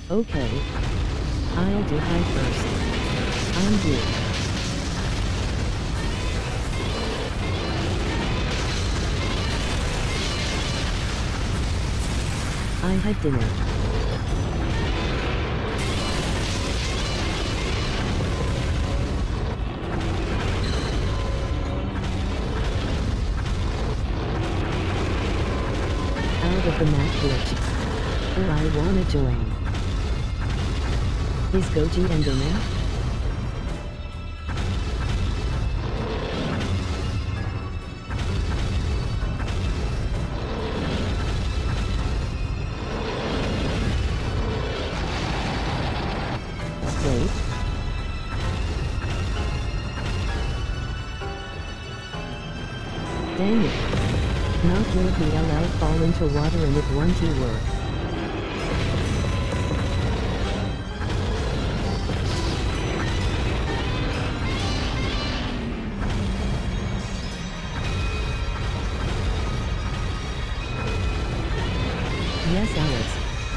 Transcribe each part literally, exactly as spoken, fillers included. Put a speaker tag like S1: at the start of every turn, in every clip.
S1: Okay. I'll do high first. I'm due. I had dinner. Out of the map glitch. Oh, I wanna join. Is Goji Enderman? Wait. Dang it. Not will the L L fall into water and it won't work. Yes, Alice.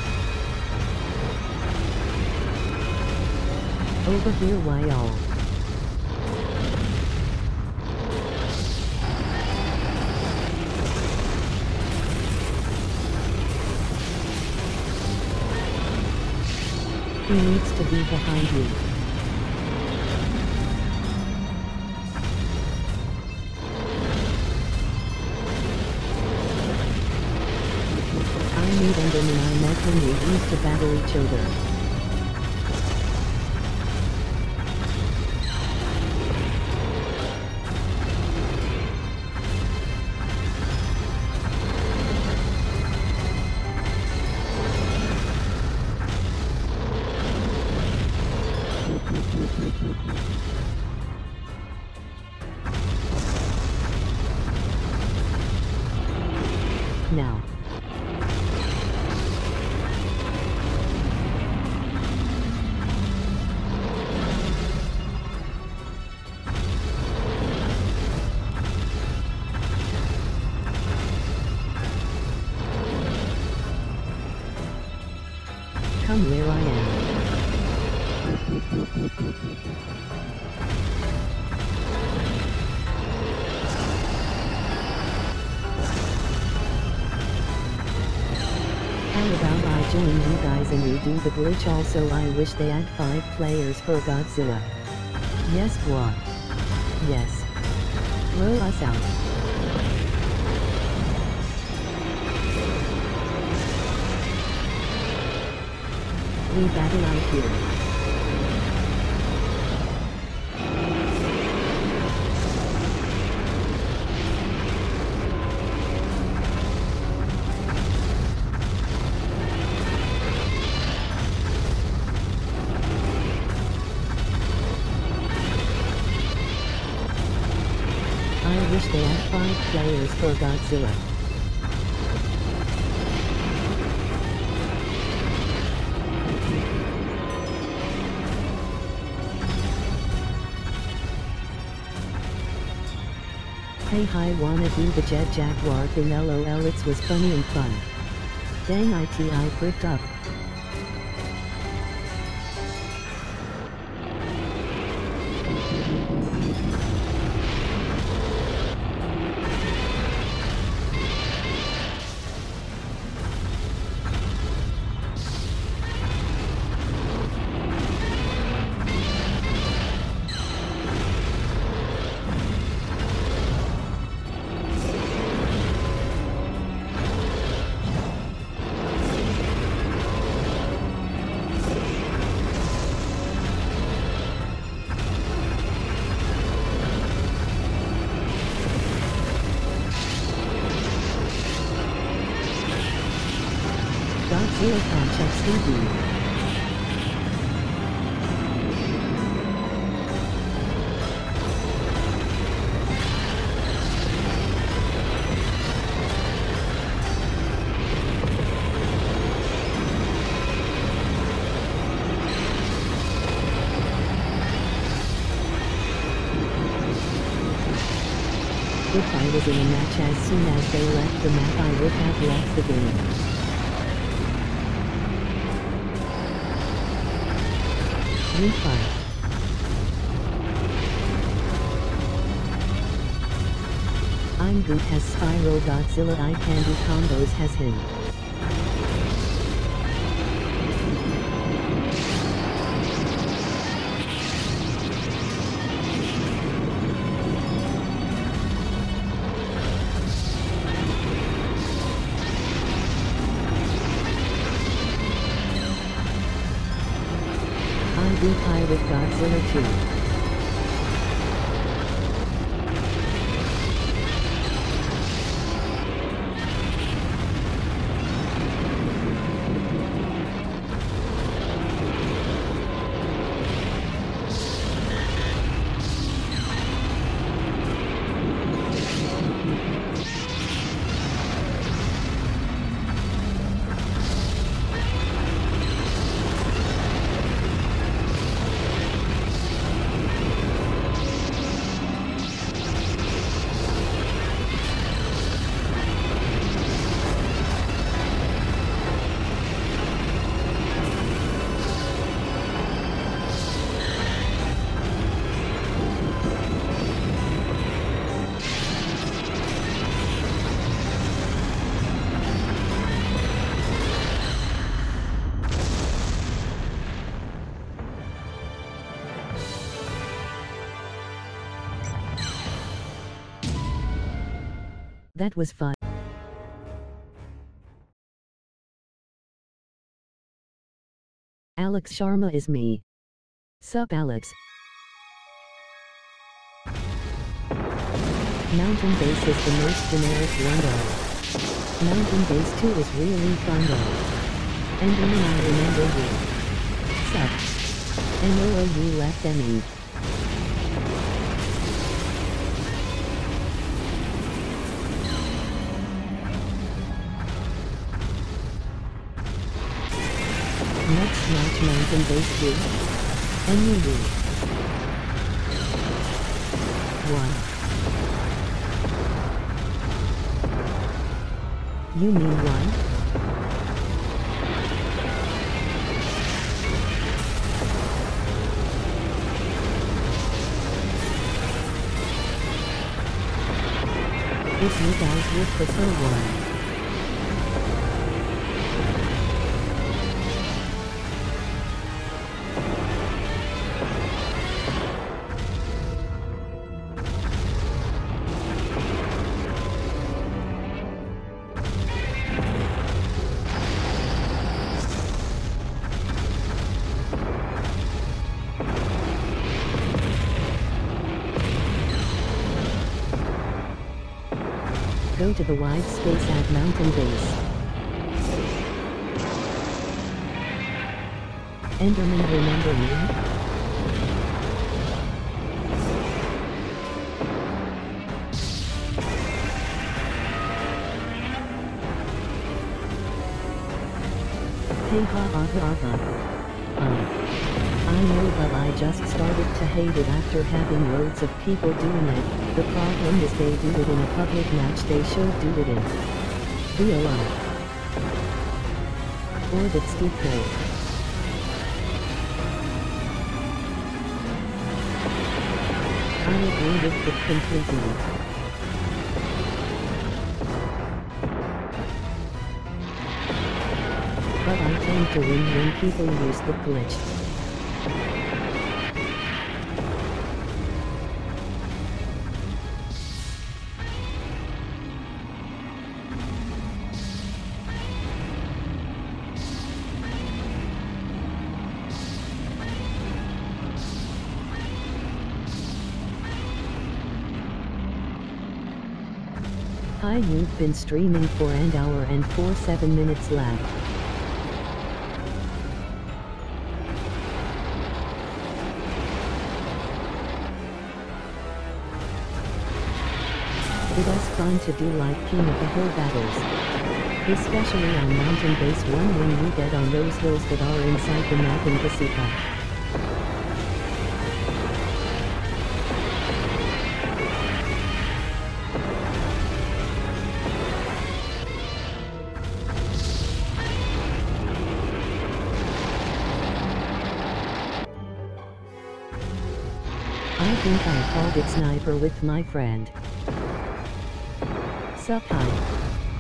S1: Over here, why all? He needs to be behind you. I need Enderman I met when we used to battle each other. Now. Come where I am. How about I join you guys and you do the glitch also? I wish they add five players for Godzilla. Yes, what? Yes. Throw us out. We battle out here. I wish they had five players for Godzilla. Hey, hi, wanna do the Jet Jaguar thing? LOL, it was funny and fun. Dang it, I bricked up. Godzilla Context T V. If I was in a match as soon as they left the map, I would have left the game. You fight. I'm good has Spyro Godzilla. I can do combos has him. I do Pirate Godzilla too. That was fun. Alex Sharma is me. Sup Alex. Mountain Base is the most generic one though. Mountain Base two is really fun though. Enderman, I remember you. Sup. N O O you left me. Next match Mountain Base two. N U V. one. You mean one? If you guys would prefer one. Go to the wide space at Mountain Base. Enderman, remember me? Hey ha ha ha ha. Um. I know, but I just started to hate it after having loads of people doing it. The problem is they do it in a public match they should do it in. Be alone. Orbit Steep Gold. I agree with it completely. But I tend to win when people use the glitch. Hi, you've been streaming for an hour and forty-seven minutes left. It is fun to do like King of the Hill battles. Especially on Mountain Base one when you get on those hills that are inside the map in Vasica. think I called it sniper with my friend. Sup hi.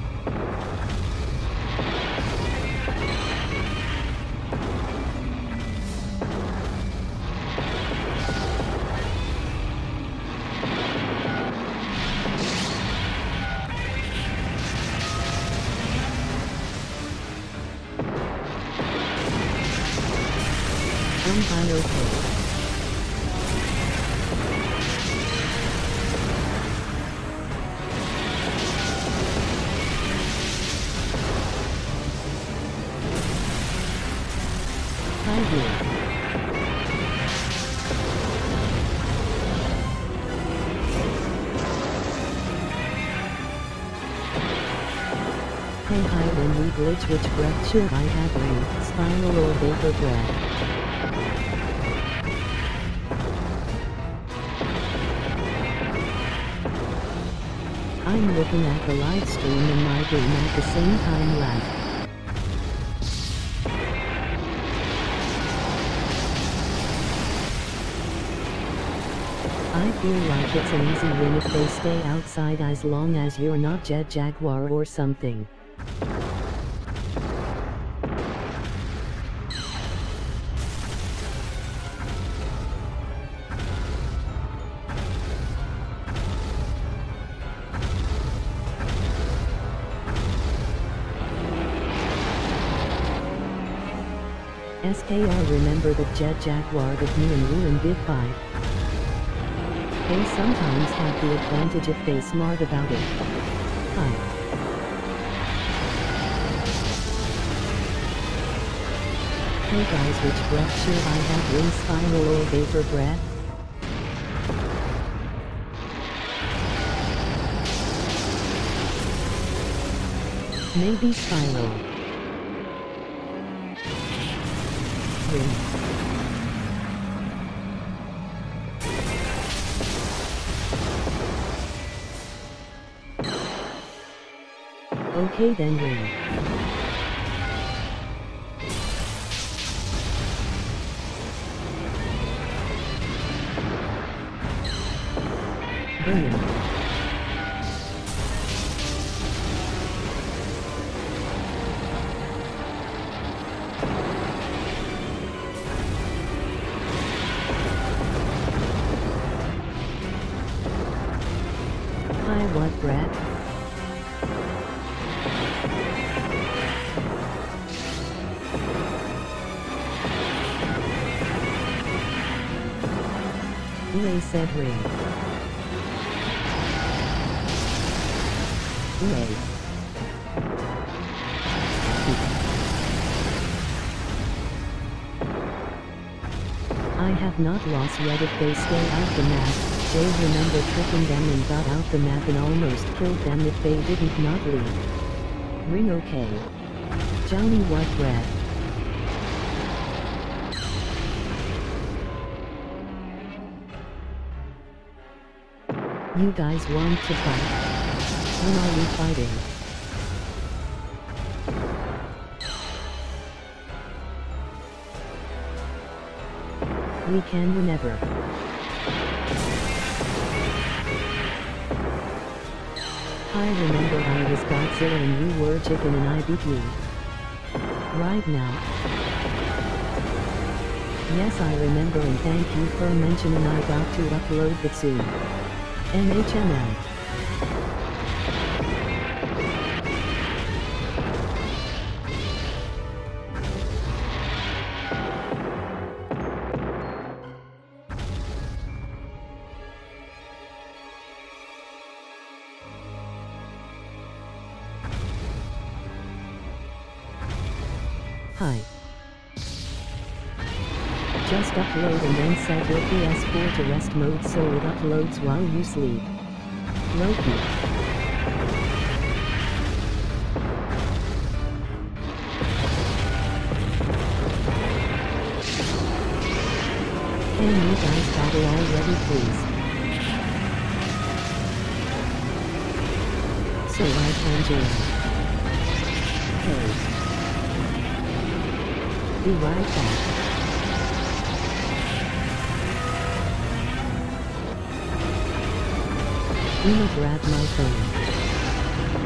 S1: I'm fine, okay. Hi here. Hey hi, when we glitch, which breath should I have, ring, spiral or vapor breath? I'm looking at the live stream in my game at the same time live. I feel like it's an easy win if they stay outside as long as you're not Jet Jaguar or something. S K R remember the Jet Jaguar that me and Ruin did fight? They sometimes have the advantage if they smart about it. Hi. Hey guys, which breath should I have, ring, spiral or vapor breath? Maybe spiral. Ring. Okay then, ring. Burning. Hi, what breath? Ray said ring. Ray. I have not lost yet if they stay out the map. Jay remember tricking them and got out the map and almost killed them if they didn't not leave. Ring okay. Johnny what breath? You guys want to fight? When are we fighting? We can whenever. I remember I was Godzilla and you were chicken and I beat you. Right now. Yes, I remember, and thank you for mentioning I got to upload it soon. N H M L. Hi. Just upload and then set your P S four to rest mode so it uploads while you sleep. Loki. Can you guys battle already, please? So I can join. Hey. Be right back. Uma grab my phone.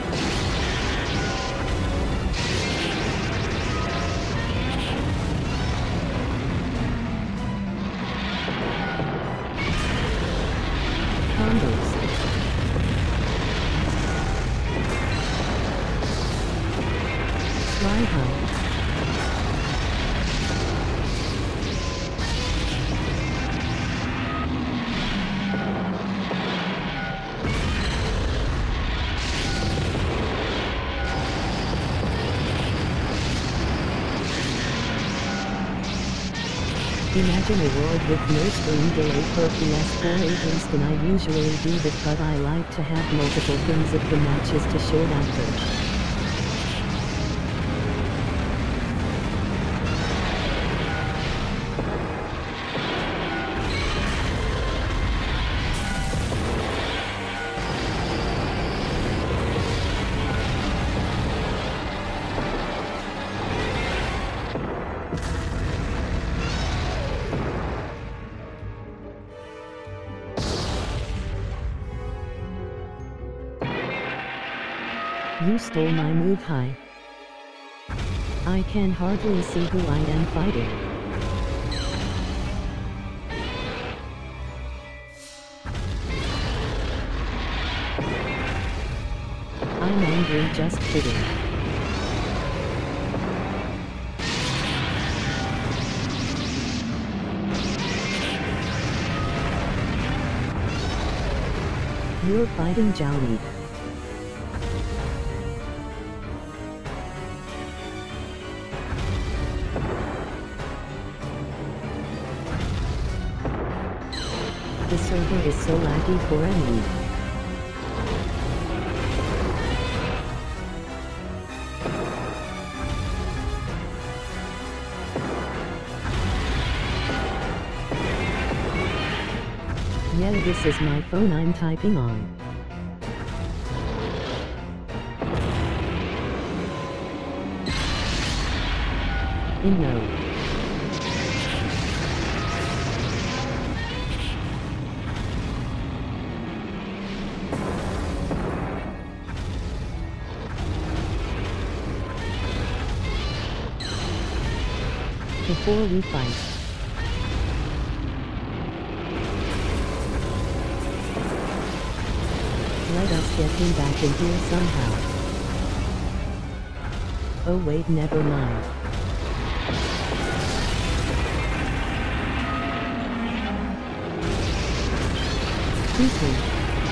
S1: Combos. Fly high. Imagine a world with no stream delay per P S four agents than I usually do that, but I like to have multiple things if the match is too short after. You stole my move high. I can hardly see who I am fighting. I'm angry, just kidding. You're fighting Jowney. The server is so laggy for any. Yeah, this is my phone I'm typing on. In no. Before we fight, let us get him back in here somehow. Oh wait, never mind. Excuse me.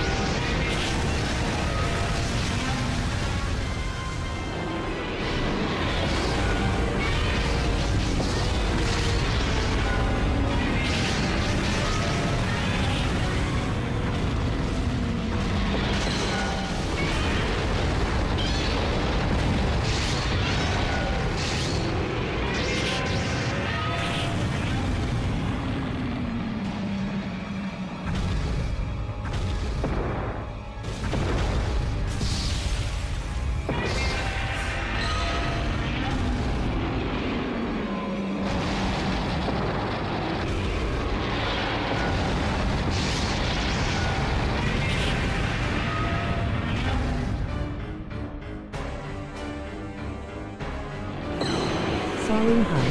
S1: Sorry, hi.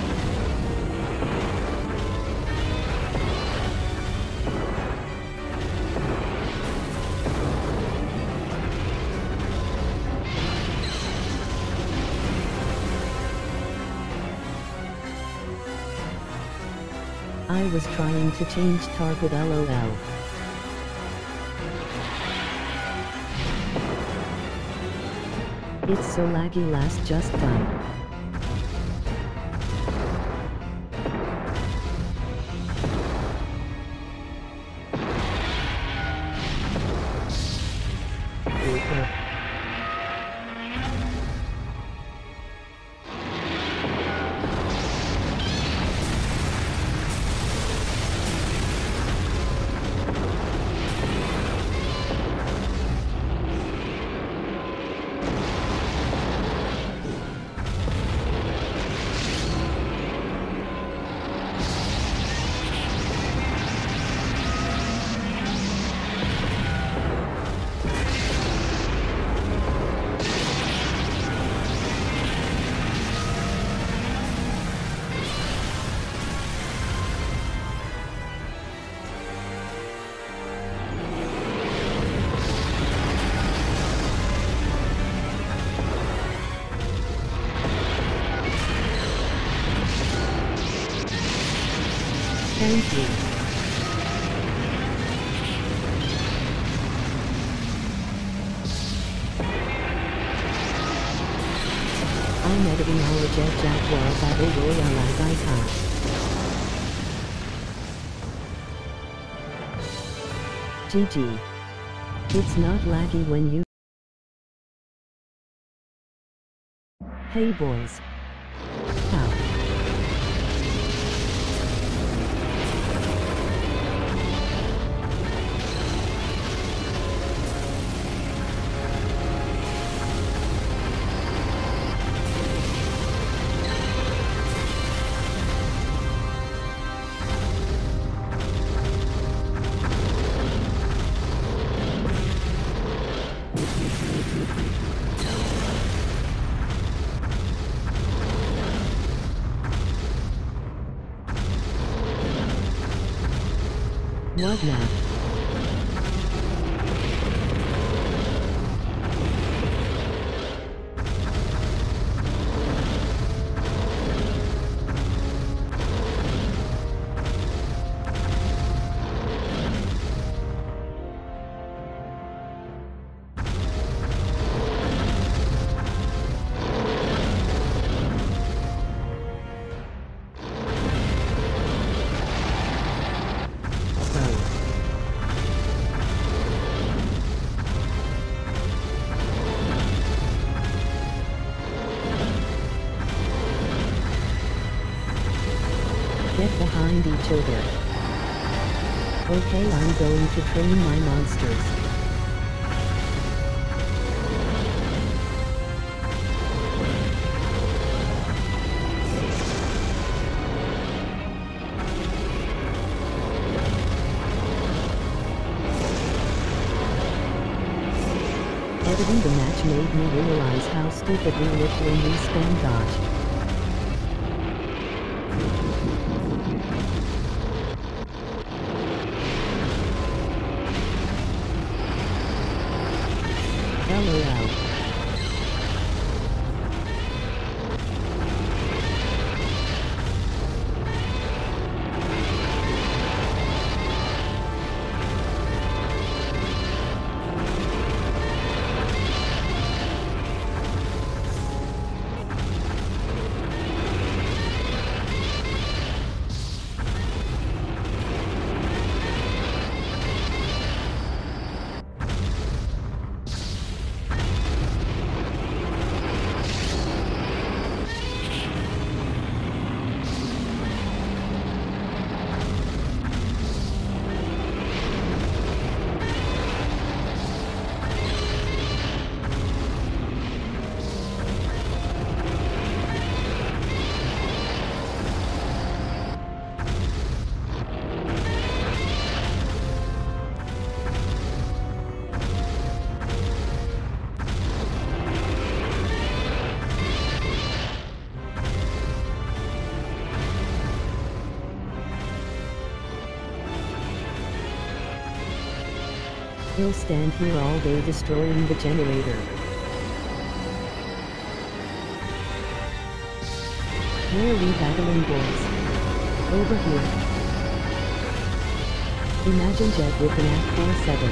S1: I was trying to change target, lol. It's so laggy, last just died. Thank you. I'm editing our Jet Jaguar Battle Royale as I type. G G. It's not laggy when you... Hey boys. How? What now? Get behind each other. Okay, I'm going to train my monsters. Editing the match made me realize how stupid we look when we spam dodge. LOL. He'll stand here all day destroying the generator. Where are we battling, boys? Over here. Imagine Jet with an F forty-seven.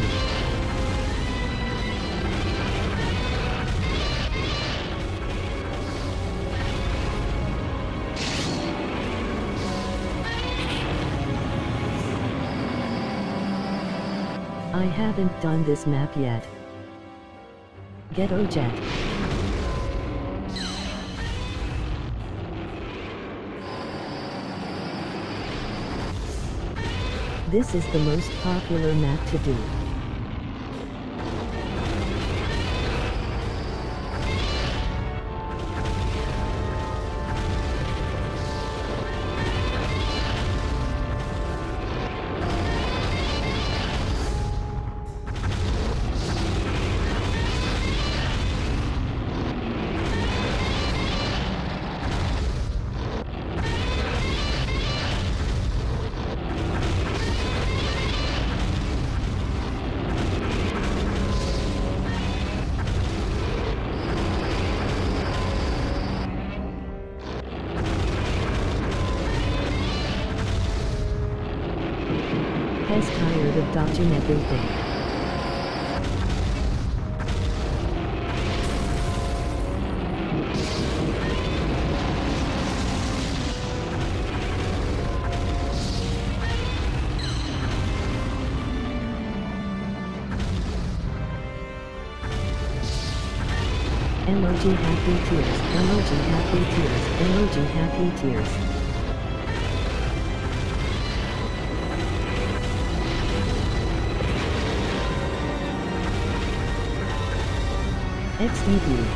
S1: I haven't done this map yet. Ghetto Jet. This is the most popular map to do. dodging everything. Emoji happy tears, emoji happy tears, emoji happy tears. X D V.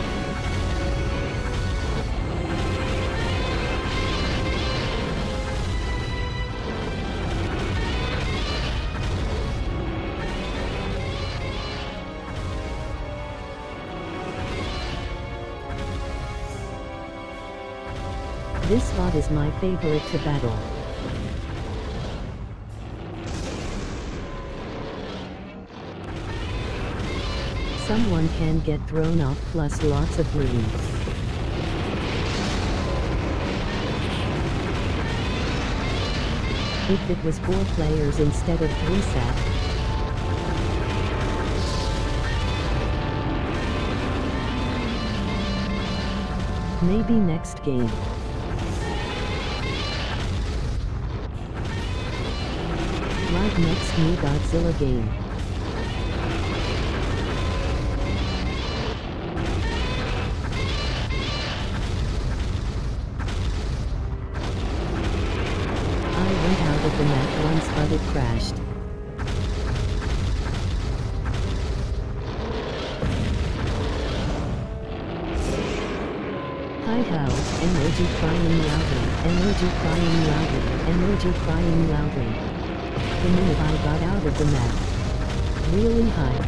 S1: This spot is my favorite to battle. Someone can get thrown off plus lots of runes. If it was four players instead of three sat. Maybe next game. Like next new Godzilla game. I went out of the map once but it crashed. Hi ho, emoji crying loudly, emoji crying loudly, emoji crying loudly. The minute I got out of the map. Really high.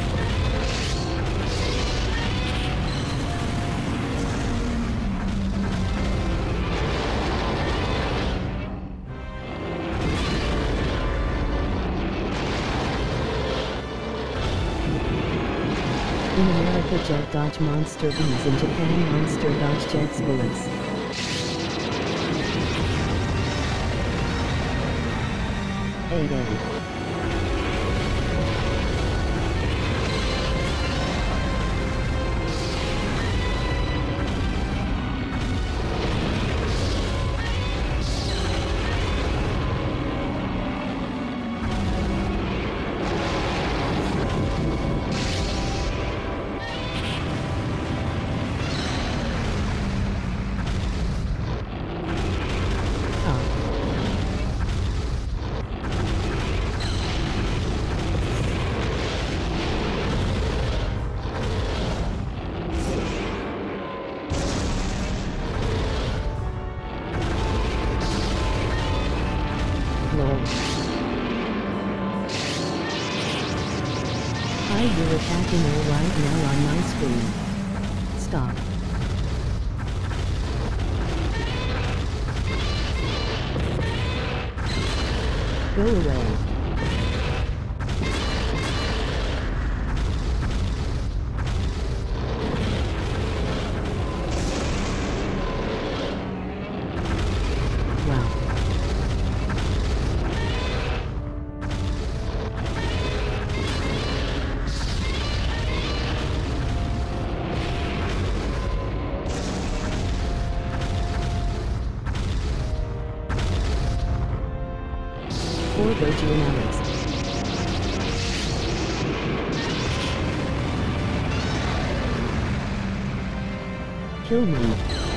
S1: In America jet dodge monster bees, in Japan monster dodge jets bullets. eight A. Hi, you're attacking all right now on my screen. Stop. Go away. Or go to an Alex. Kill me.